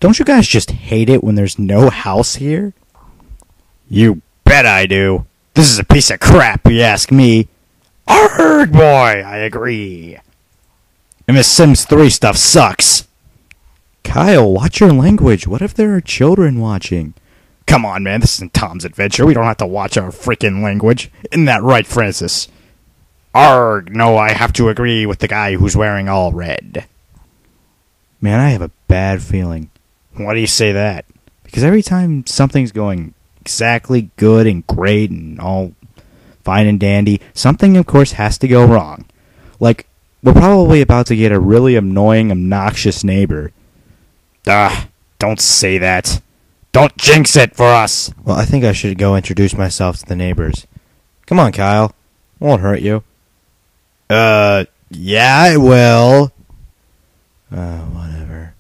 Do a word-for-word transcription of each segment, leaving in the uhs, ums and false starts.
Don't you guys just hate it when there's no house here? You bet I do. This is a piece of crap, you ask me. Arrgh, boy, I agree. And this Sims three stuff sucks. Kyle, watch your language. What if there are children watching? Come on, man, this isn't Tom's Adventure. We don't have to watch our freaking language. Isn't that right, Francis? Arrgh, no, I have to agree with the guy who's wearing all red. Man, I have a bad feeling. Why do you say that? Because every time something's going exactly good and great and all fine and dandy, something, of course, has to go wrong. Like, we're probably about to get a really annoying, obnoxious neighbor. Ah, don't say that. Don't jinx it for us. Well, I think I should go introduce myself to the neighbors. Come on, Kyle. Won't hurt you. Uh, yeah, it will. Uh, whatever.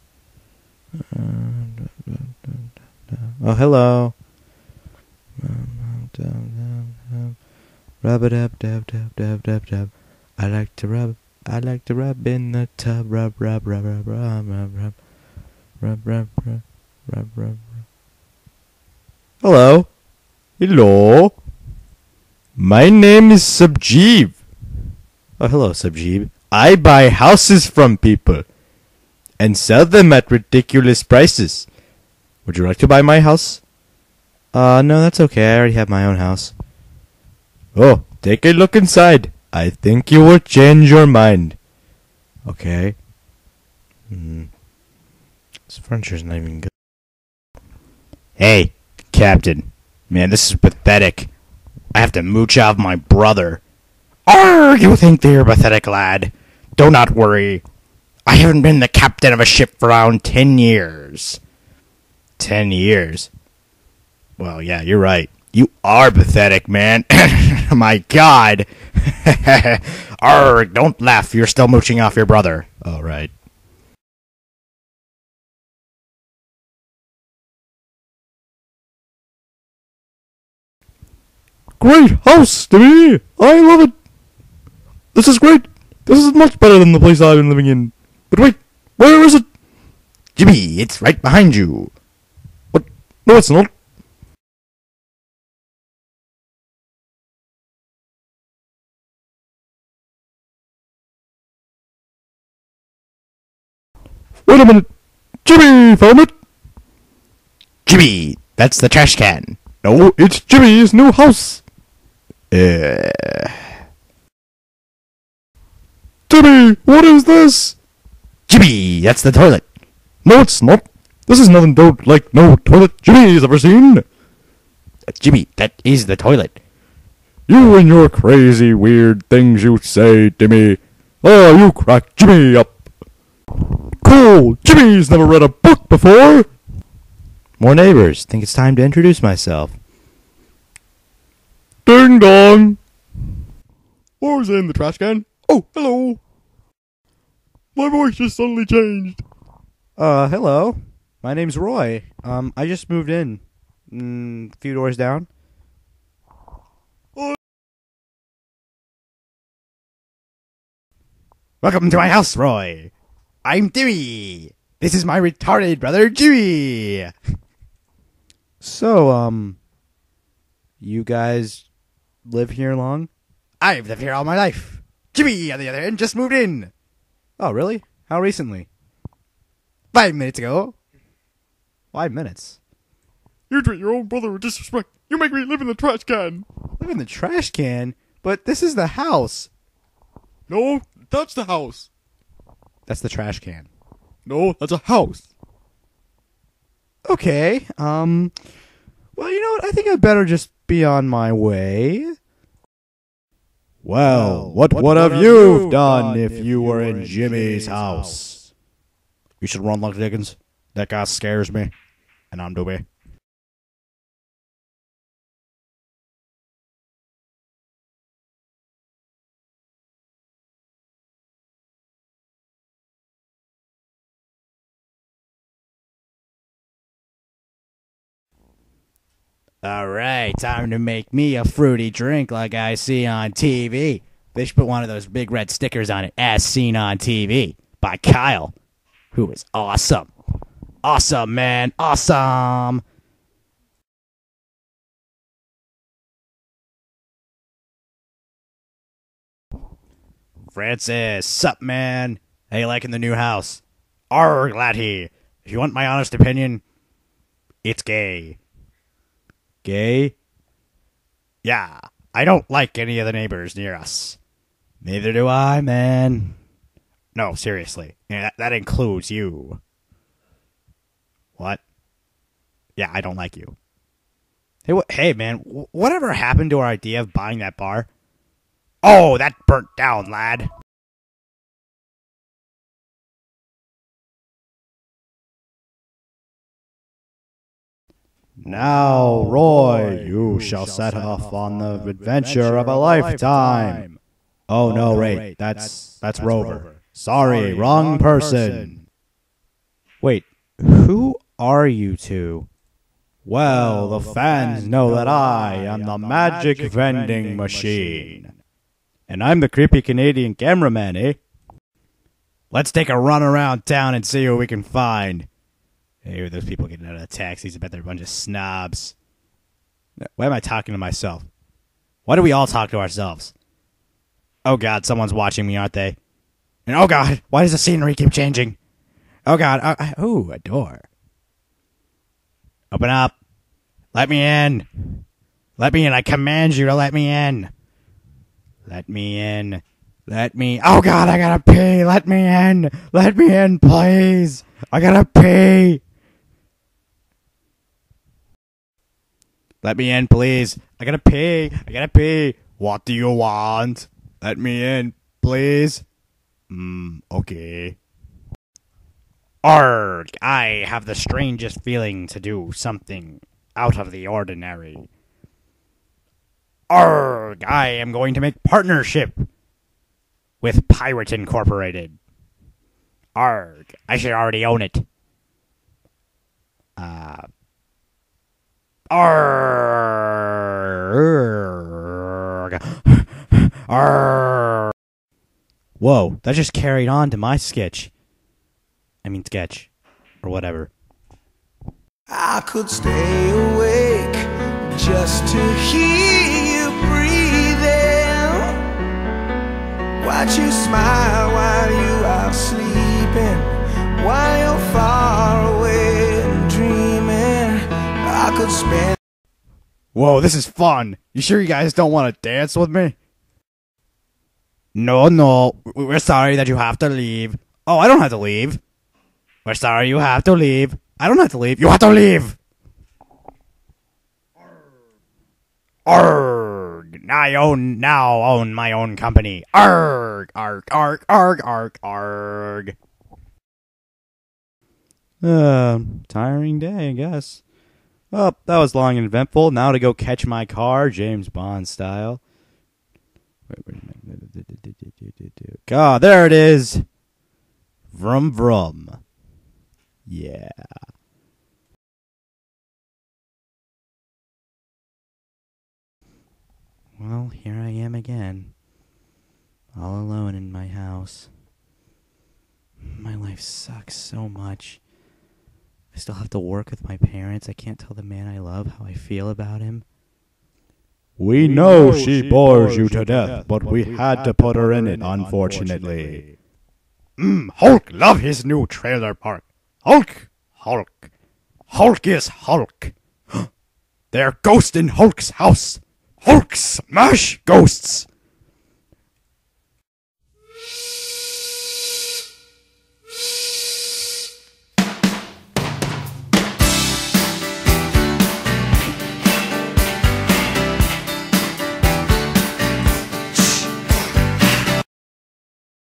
Uh, oh, hello. Rub it up, dab, dab, dab, dab, dab. I like to rub, I like to rub in the tub. Rub, rub, rub, rub, rub, rub, rub. Rub, rub, rub, rub, rub, rub. Hello. Hello. My name is Subjeev. Oh, hello, Subjeev. I buy houses from people and sell them at ridiculous prices. Would you like to buy my house? Uh, no, that's okay. I already have my own house. Oh, take a look inside. I think you will change your mind. Okay. Hmm. This furniture's not even good. Hey, Captain. Man, this is pathetic. I have to mooch off my brother. Arrgh, you think they're pathetic, lad? Do not worry. I haven't been the captain of a ship for around ten years. Ten years? Well, yeah, you're right. You are pathetic, man. My God. Arrgh, don't laugh. You're still mooching off your brother. All right. Great house, Timmy! I love it! This is great! This is much better than the place I've been living in. But wait, where is it? Jimmy, it's right behind you. What? No, it's not. Wait a minute! Jimmy found it! Jimmy, that's the trash can. No, it's Jimmy's new house. Uh. Jimmy, what is this? Jimmy, that's the toilet. No, it's not. This is nothing to like no toilet Jimmy's ever seen. Uh, Jimmy, that is the toilet. You and your crazy weird things you say, Jimmy. Oh, you crack Jimmy up. Cool, Jimmy's never read a book before. More neighbors. Think it's time to introduce myself. Ding dong. What was in the trash can? Oh, hello. My voice just suddenly changed. Uh, hello. My name's Roy. Um, I just moved in. Mm, a few doors down. Oh. Welcome to my house, Roy. I'm Dewey. This is my retarded brother, Dewey. So, um, you guys live here long? I've lived here all my life. Jimmy, on the other hand, just moved in. Oh, really? How recently? Five minutes ago. Five minutes? You treat your own brother with disrespect. You make me live in the trash can. Live in the trash can? But this is the house. No, that's the house. That's the trash can. No, that's a house. Okay, um, well, you know what? I think I'd better just be on my way. Well, what, what would have you done if you were in Jimmy's house? You should run like Dickens. That guy scares me, and I'm Dewey. Alright, time to make me a fruity drink like I see on T V. They should put one of those big red stickers on it, as seen on T V, by Kyle, who is awesome. Awesome, man. Awesome. Francis, sup, man? How you liking the new house? Arrgh, laddie. If you want my honest opinion, it's gay. Gay? Yeah, I don't like any of the neighbors near us. Neither do I, man. No, seriously. Yeah, that, that includes you. What? Yeah, I don't like you. Hey, wh- hey man, wh- whatever happened to our idea of buying that bar? Oh, that burnt down, lad. Now, Roy, you shall set off on the adventure of a lifetime. Oh, no, wait, that's, that's Rover. Sorry, wrong person. Wait, who are you two? Well, the fans know that I am the magic vending machine. And I'm the creepy Canadian cameraman, eh? Let's take a run around town and see what we can find. Hey, those people getting out of the taxis. I bet they're a bunch of snobs. Why am I talking to myself? Why do we all talk to ourselves? Oh, God, someone's watching me, aren't they? And oh, God, why does the scenery keep changing? Oh, God. Uh, ooh, a door. Open up. Let me in. Let me in. I command you to let me in. Let me in. Let me... Oh, God, I gotta pee. Let me in. Let me in, please. I gotta pee. Let me in, please. I gotta pee. I gotta pee. What do you want? Let me in, please. Hmm, okay. Arrgh, I have the strangest feeling to do something out of the ordinary. Arrgh, I am going to make partnership with Pirate Incorporated. Arrgh, I should already own it. Uh... Arrgh. Arrgh. Whoa, that just carried on to my sketch. I mean sketch. Or whatever. I could stay awake just to hear you breathing. Watch you smile while you are sleeping, while you're far away and dreaming. I could spend... Whoa, this is fun. You sure you guys don't want to dance with me? No, no. We're sorry that you have to leave. Oh, I don't have to leave. We're sorry you have to leave. I don't have to leave. You have to leave. Arrgh. I own, now own my own company. Arrgh. Arrgh. Arrgh. Arrgh. Arrgh. Arrgh. Uh, tiring day, I guess. Well, that was long and eventful. Now to go catch my car, James Bond style. God, there it is. Vroom vroom. Yeah. Well, here I am again. All alone in my house. My life sucks so much. I still have to work with my parents. I can't tell the man I love how I feel about him. We know she bores you to death, but we had to put her in it, unfortunately. Mmm, Hulk love his new trailer park. Hulk! Hulk. Hulk is Hulk. They're ghost in Hulk's house. Hulk smash ghosts.